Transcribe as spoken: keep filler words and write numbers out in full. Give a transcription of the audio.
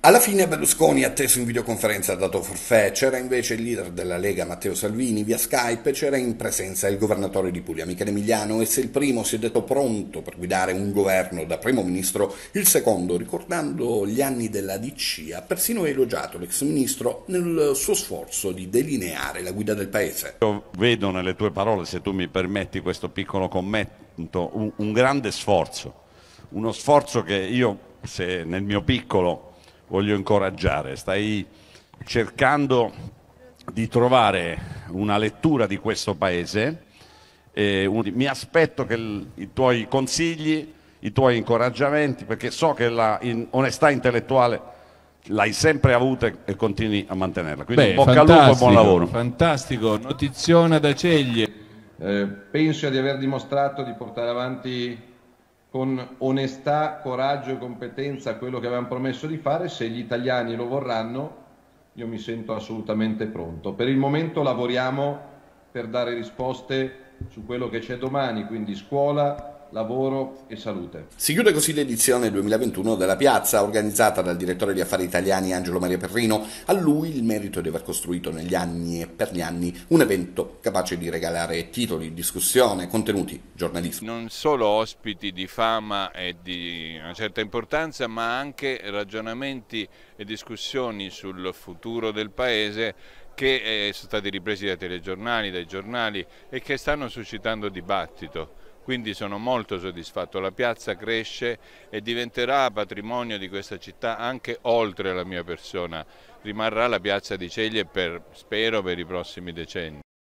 Alla fine Berlusconi, atteso in videoconferenza, ha dato forfè. C'era invece il leader della Lega Matteo Salvini via Skype e c'era in presenza il governatore di Puglia Michele Emiliano, e se il primo si è detto pronto per guidare un governo da primo ministro, il secondo, ricordando gli anni della D C, ha persino elogiato l'ex ministro nel suo sforzo di delineare la guida del paese. Io vedo nelle tue parole, se tu mi permetti questo piccolo commento, un, un grande sforzo, uno sforzo che io, se nel mio piccolo, voglio incoraggiare. Stai cercando di trovare una lettura di questo paese e un, mi aspetto che il, i tuoi consigli, i tuoi incoraggiamenti, perché so che la in, onestà intellettuale l'hai sempre avuta e continui a mantenerla. Quindi Beh, bocca al lupo e buon lavoro. Fantastico, notiziona da Ceglie. Eh, penso di aver dimostrato di portare avanti con onestà, coraggio e competenza quello che avevamo promesso di fare. Se gli italiani lo vorranno, io mi sento assolutamente pronto. Per il momento lavoriamo per dare risposte su quello che c'è domani, quindi scuola, lavoro e salute. Si chiude così l'edizione duemilaventuno della Piazza, organizzata dal direttore di Affari Italiani Angelo Maria Perrino. A lui il merito di aver costruito negli anni e per gli anni un evento capace di regalare titoli, discussione, contenuti, giornalismo. Non solo ospiti di fama e di una certa importanza, ma anche ragionamenti e discussioni sul futuro del Paese che eh, sono stati ripresi dai telegiornali, dai giornali e che stanno suscitando dibattito. Quindi sono molto soddisfatto, la piazza cresce e diventerà patrimonio di questa città anche oltre la mia persona, rimarrà la piazza di Ceglie per, spero, per i prossimi decenni.